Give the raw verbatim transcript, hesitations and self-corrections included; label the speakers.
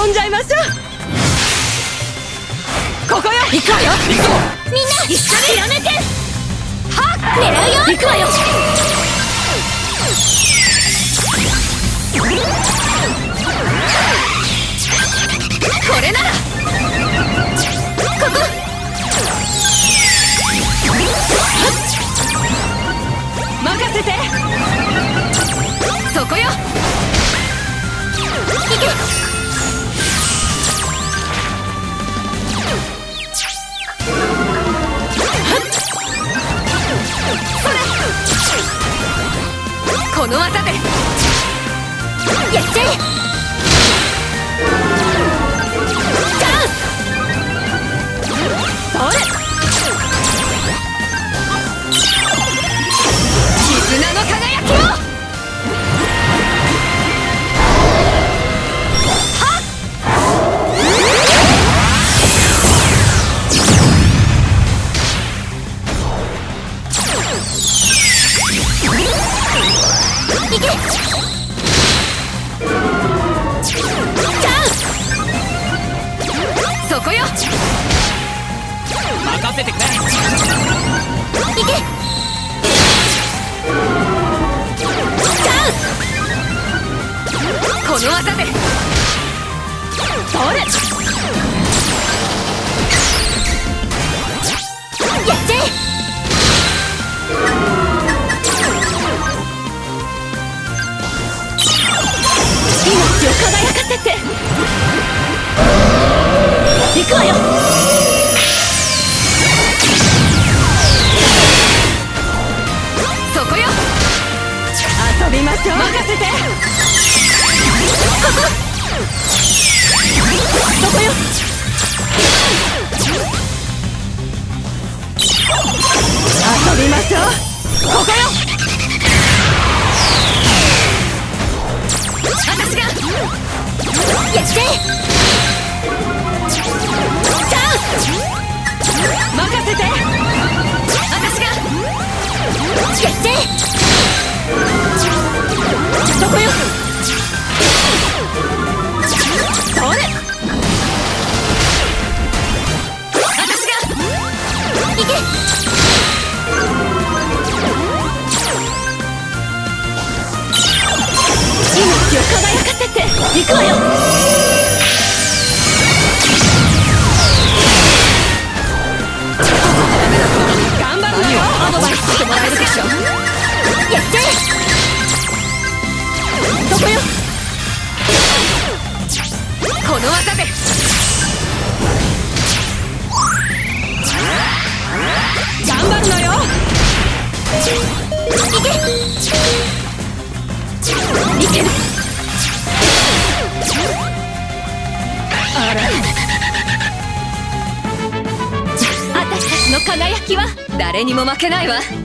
Speaker 1: 遊んじゃいましょう。ここよ。行くわよ。行こう。みんな一緒にやめて。はっ、狙うよ。行くわよ。これならここ。任せて。そこよ。行け。この技でやっちゃえ。チャンス。それ。絆の輝きを。はっ。いけ。チャンス。そこよ。
Speaker 2: 任せてくれ。
Speaker 1: いけ。チャンス。この技でそれ。やっちゃえ。命を輝かせて。行くわよ。そこよ。遊びましょう。任せて。ここ。そこよ。遊びましょう。ここよ。私がやっちゃえ。チャンス。任せて。私がやっちゃえ。そこよ。それ。私が行け。命を輝かせて。行くわよ。頑張るのよ。アドバイスしてもらえるでしょ。やっちゃえ。そこよ。この技で頑張るのよ。いけ。いける。あら。私たちの輝きは誰にも負けないわ。